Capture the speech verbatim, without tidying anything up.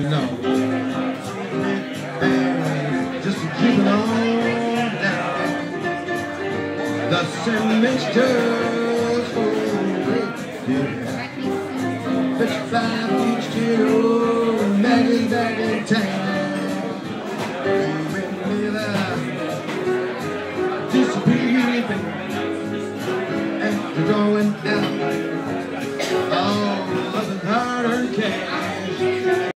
know. And just to keep it on down. The same mixtures for fifty-five each kilo, and Maggie's back in town. Baby, disappearing, and you don't